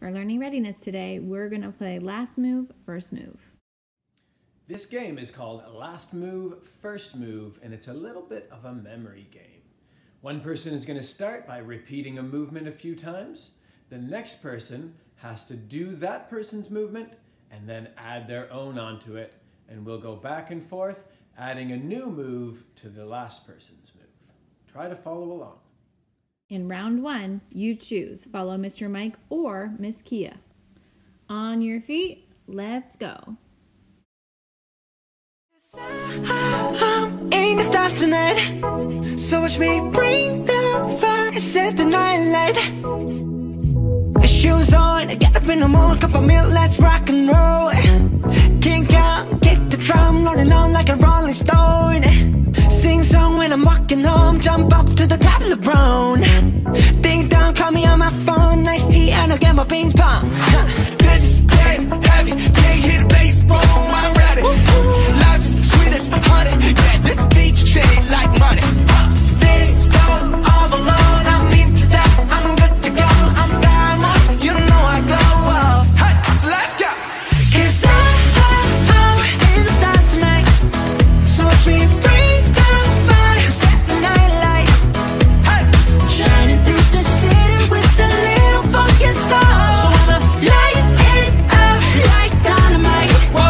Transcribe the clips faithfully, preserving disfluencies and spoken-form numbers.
For learning readiness today, we're going to play last move, first move. This game is called Last Move, First Move, and it's a little bit of a memory game. One person is going to start by repeating a movement a few times. The next person has to do that person's movement and then add their own onto it, and we'll go back and forth, adding a new move to the last person's move. Try to follow along. In round one, you choose. Follow Mister Mike or Miss Kia. On your feet, let's go. I'm in the stars tonight, so watch me bring the fire, set the night light. Shoes on, get up in the morning, cup of milk, let's rock and roll. Kink out, kick the drum, rolling on like a rolling stone. Sing song when I'm walking home, jump up to the top of the brown. Ding dong, call me on my phone, nice tea and I'll get my ping pong. This is dead heavy, can't hit the bass, boom, I'm ready. Life is sweet as honey, yeah, this beat chain like money. This love all alone, I'm into that, I'm good to go, I'm diamond, you know I glow. Hey, so let's go. Cause I, I, I'm in the stars tonight, so watch me bring the fire, set the night light. Hey, shining through the city with a little funky soul. So I'ma light it up like dynamite.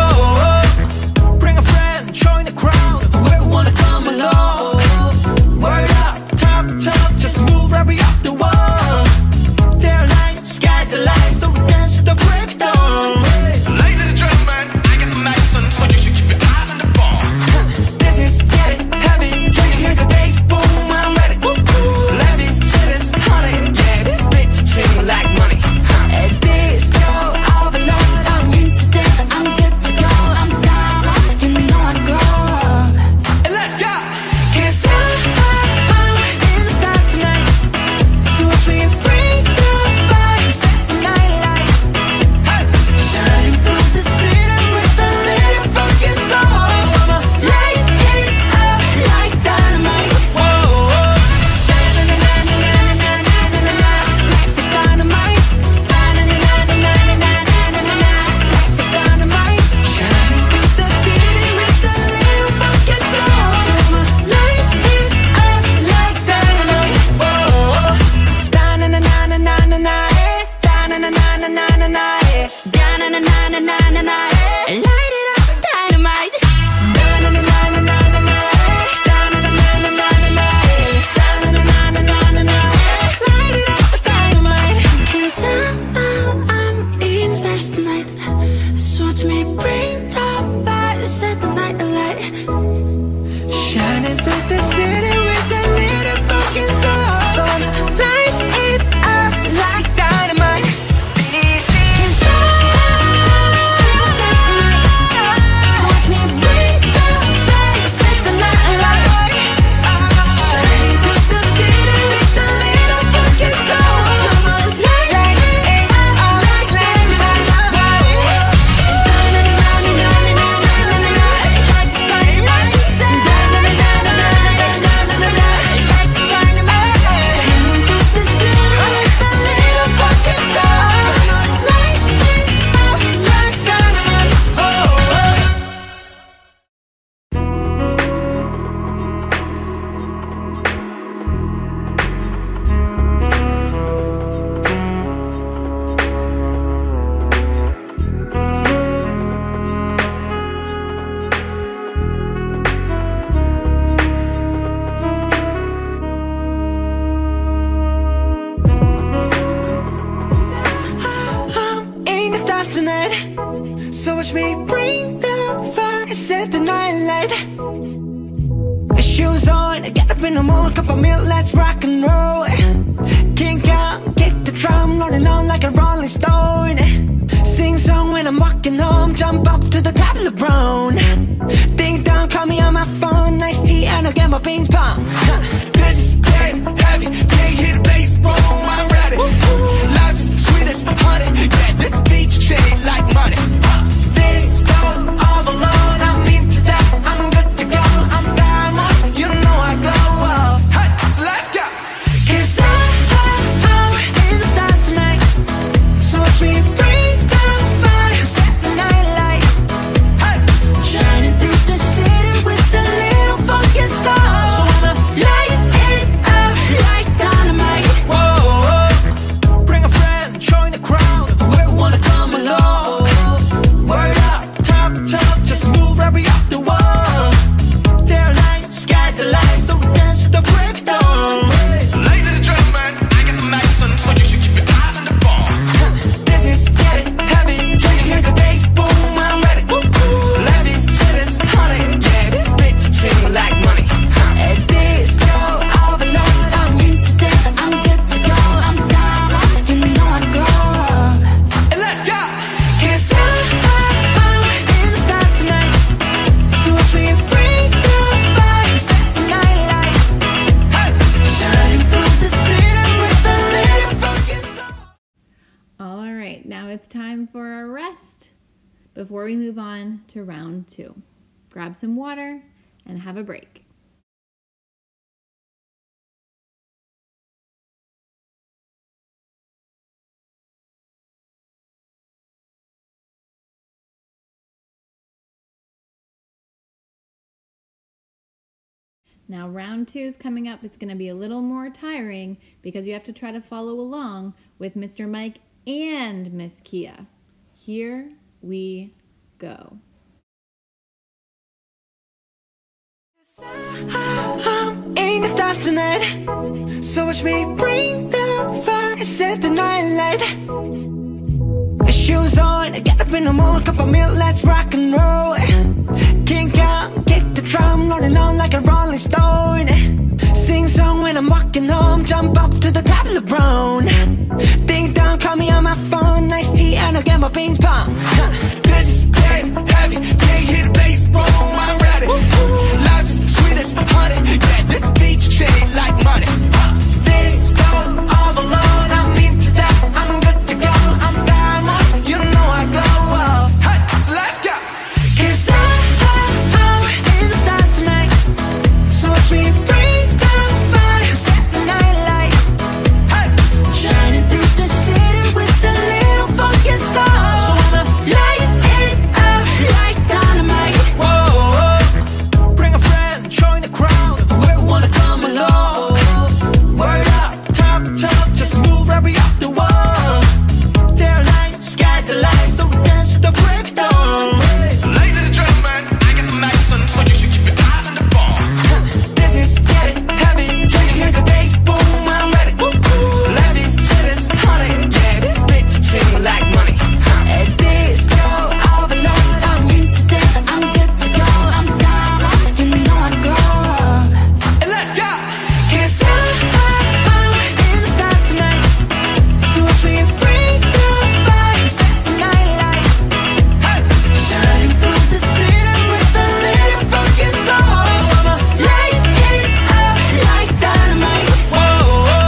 Whoa, bring a friend, join the crowd, whoever wanna come along. Word up, talk tough, just move right up the wall. They're light, sky's the light, so we dance to the breakdown. Ladies and gentlemen, I got the medicine, so you should keep your eyes on the ball. This is getting heavy, can you hear the bass boom? I'm ready. Life is sweet as honey, yeah, this bitch ching like money. And this go overload, I'm into that, I'm good to go, I'm down, you know I glow. And let's go! Cause I, I, I'm in the stars tonight, so watch me bring the fire, set the night light. Hey, shining through the city with a little funky soul. So I'ma light it up like dynamite. Whoa, da-na-na-na-na-na-na-na-na-na-na. Life is dynamite. Da-na-na-na-na-na-na-na-na-na. Life is dynamite. Shining through the city with a little funky soul. So I'ma light it up like dynamite. Whoa, da-na-na-na-na-na-na-na. Da-na-na-na-na-na-na-na. Da-na-na-na-na-na-na. Light it up, dynamite. Da-na-na-na-na-na-na. Da-na-na-na-na-na-na. Da-na-na-na-na-na-na. Light it up, dynamite. 'Cause I'm, I'm in stars tonight, so watch me bring the fire, set the night alight. Shining through the city with a little fucking soul. So I'ma light it up like dynamite. This is so watch me bring the fire, set the night alight. Shining through the city with a little fucking soul. So I'ma light it up like dynamite. Tonight, so watch me bring the fire, set the night light. Shoes on, get up in the morning, cup of milk, let's rock and roll. Kink out, kick the drum, rolling on like a rolling stone. Sing song when I'm walking home, jump up to the top of the brown. Ding dong, call me on my phone, nice tea and I'll get my ping pong. This is dead heavy, can't hit the bass, boom, I'm ready. Life is sweet as honey, yeah, this beat chain like money. This love all alone, I'm into that, I'm good to go, I'm diamond, you know I glow. Hey, so let's go. 'Cause I, I, I'm in the stars tonight, so watch me All right, now it's time for a rest before we move on to round two. Grab some water and have a break. Now round two is coming up. It's going to be a little more tiring because you have to try to follow along with Mister Mike and Miss Kia. Here we go. I'm in the stars tonight, so watch me bring the fire, set the night light. Shoes on, get up in the morning, cup of milk, let's rock and roll. Kink out, kick the drum, rolling on like a rolling stone. Sing song when I'm walking home, jump up to the top of the brown. Ding dong, call me on my phone, nice tea and I'll get my ping pong. This is getting heavy, can't hear the bass, boom, I'm ready. Life is sweet as honey, yeah, this beat chain like money. This love all alone, I'm into that, I'm good to go, I'm diamond, you know I glow. Hey, so let's go. Cause I, I, I'm in the stars tonight, so watch me bring the fire, set the night light. Hey, shining through the city with a little funky soul. So I'ma light it up like dynamite. Whoa, bring a friend, join the crowd, whoever wanna come along. Word up, talk, talk, just move right up the wall. They're like, sky's the light, so we dance to the breakdown. Ladies and gentlemen, I got the medicine, so you should keep your eyes on the ball. This is getting heavy, can you hear the bass, boom, I'm ready. Life is sweet as honey, yeah, this beat chain like money. And this girl all alone, I'm into that, I'm good to go, I'm down, you know I glow. And let's go! Cause I, I, I'm in the stars tonight, so watch me bring the fire, set the night light. Hey, shining through the city with a little funky soul. So I'ma light it up like dynamite. Whoa,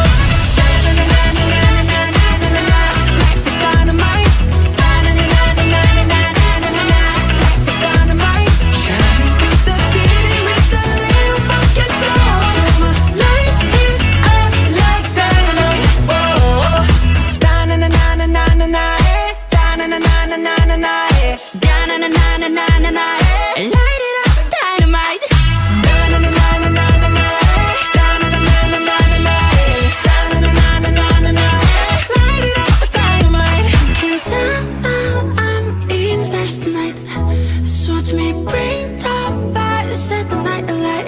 da-na-na-na-na-na-na-na-na-na. Life is dynamite. Da-na-na-na-na-na-na-na-na-na. Life is dynamite. Shining through the city with a little funky soul. So I'ma light it up like dynamite. Whoa, da-na-na-na-na-na-na-na. Da-na-na-na-na-na-na. Da-na-na-na-na-na-na. Light it up, dynamite. Da-na-na-na-na-na-na. Da-na-na-na-na-na-na. Da-na-na-na-na-na-na. Light it up, dynamite. 'Cause I'm, I'm, I'm in the stars tonight, so watch me bring the fire, set the night alight.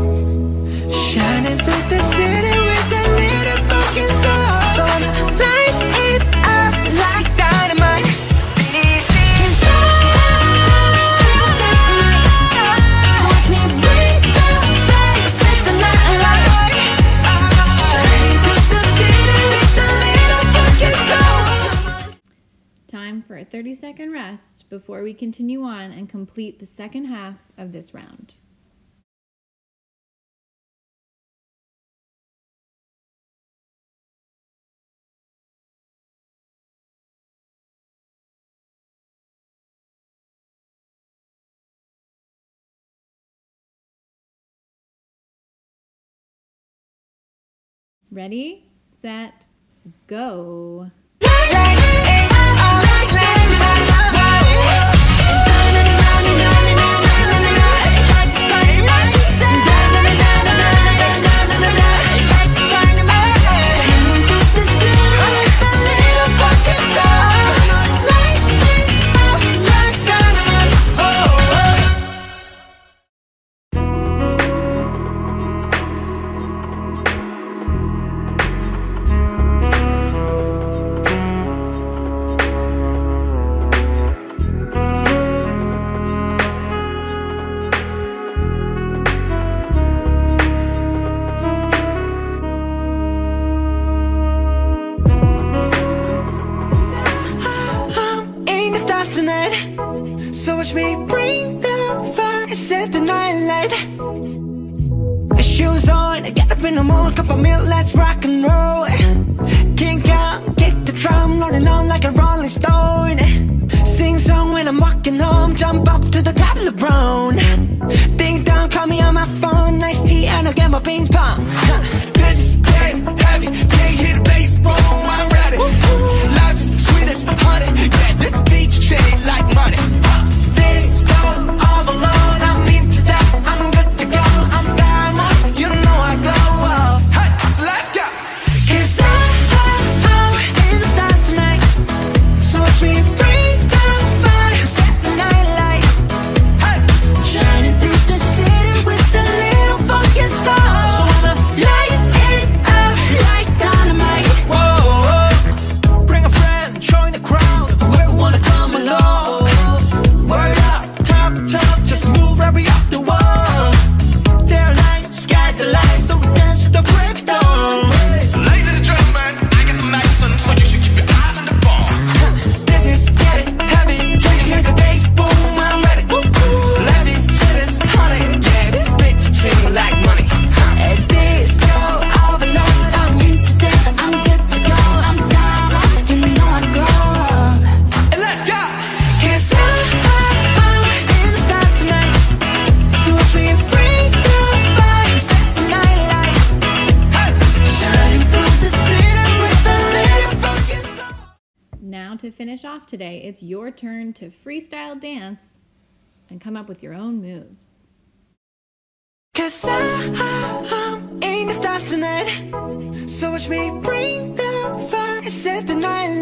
Shining through the city with a little fucking soul. So I'ma light it up like dynamite. This is so watch me bring the fire, set the night alight. Shining through the city with a little fucking soul. Time for a thirty second rest before we continue on and complete the second half of this round. Ready, set, go. So watch me bring the fire, set the night light. Shoes on, get up in the morning, cup of milk, let's rock and roll. Kink out, kick the drum, rolling on like a rolling stone. Sing song when I'm walking home, jump up to the top of the brown. Ding dong, call me on my phone, nice tea and I'll get my ping pong. This is dead heavy, can't hit the bass, boom, I'm ready. Life is sweet as honey, yeah, this beat chain like money. This go all alone, I'm into that, I'm good to go, I'm diamond, you know I glow. Hey, so let's go. Cause I, I, I'm in the stars tonight, so watch me bring the fire, set the night light. Hey, shining through the city with a little funky soul. So I'ma light it up like dynamite. Whoa, whoa. Bring a friend, join the crowd, whoever wanna come along. Word up, talk, talk, just move right up the wall. Day or night, sky's the light, so we dance to the break of dawn. Ladies and gentlemen, I got the medicine, so you should keep your eyes on the ball. This is getting heavy, can you hear the bass boom? I'm ready. Levies, chitlins, honey, yeah, this bitch treat like money. At this go overload, I'm into that, I'm good to go, I'm down, you know I glow. And let's go. Cause I, I, I'm in the stars tonight, so watch me bring the fire, set the night light. Hey, shining through the city with a little funky soul. Now to finish off today, it's your turn to freestyle dance and come up with your own moves. Cause I, I, I'm in the stars tonight, so watch me bring the fire, set the night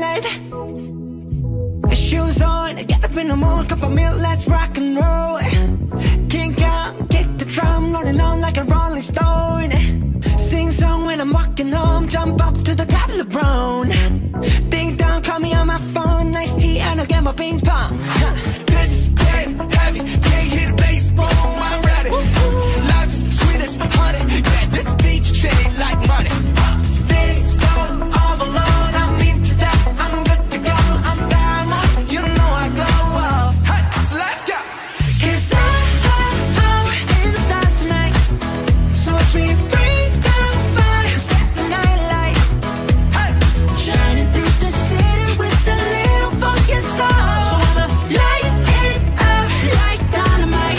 light. Shoes on, get up in the morning, cup of milk, let's rock and roll. Kink out, kick the drum, rolling on like a rolling stone. Sing song when I'm walking home, jump up to the top of the brown. Ding dong, call me on my phone, nice tea and I'll get my ping pong. This is dead heavy, can't hit the bass, boom, I'm ready. Life is sweet as honey, yeah, this beat chain like money. This go all alone, I'm into that, I'm good to go, I'm diamond, you know I glow. Hey, so let's go. Cause I, I, I'm in the stars tonight, so watch me bring the fire, set the night light. Hey, Shining through the city with a little funky soul. So I'ma light it up like dynamite.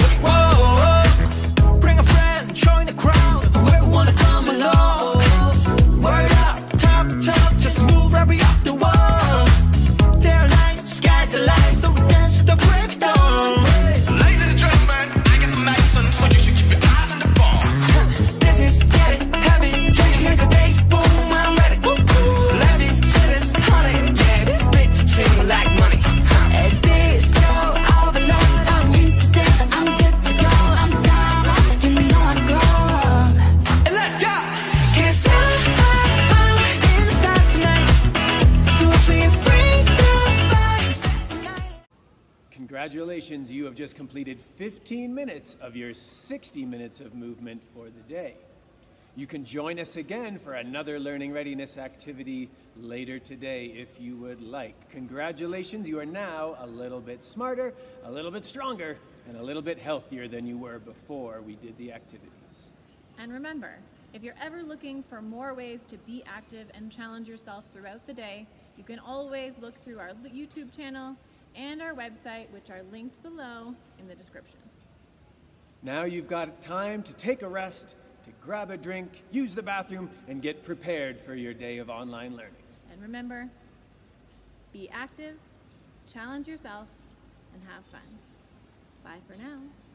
whoa. Bring a friend, join the crowd, whoever wanna come along. Word up, talk, talk, just move right up the wall. Day or night, sky's the light, so we dance to the break of dawn. Ladies and gentlemen, I got the medicine, so you should keep your eyes on the ball. This is getting heavy, can you hear the bass boom? I'm ready. Levies, chitlins, honey, yeah, this bitch treat like money. At this go overload, I'm into that, I'm good to go, I'm down, you know I glow. And let's go. Cause I, I, I'm in the stars tonight, so watch me bring the fire, set the night. Congratulations, you have just completed fifteen minutes of your sixty minutes of movement for the day. You can join us again for another learning readiness activity later today if you would like. Congratulations, you are now a little bit smarter, a little bit stronger, and a little bit healthier than you were before we did the activities. And remember, if you're ever looking for more ways to be active and challenge yourself throughout the day, you can always look through our YouTube channel and our website, which are linked below in the description. Now you've got time to take a rest, to grab a drink, use the bathroom, and get prepared for your day of online learning. And remember, be active, challenge yourself, and have fun. Bye for now.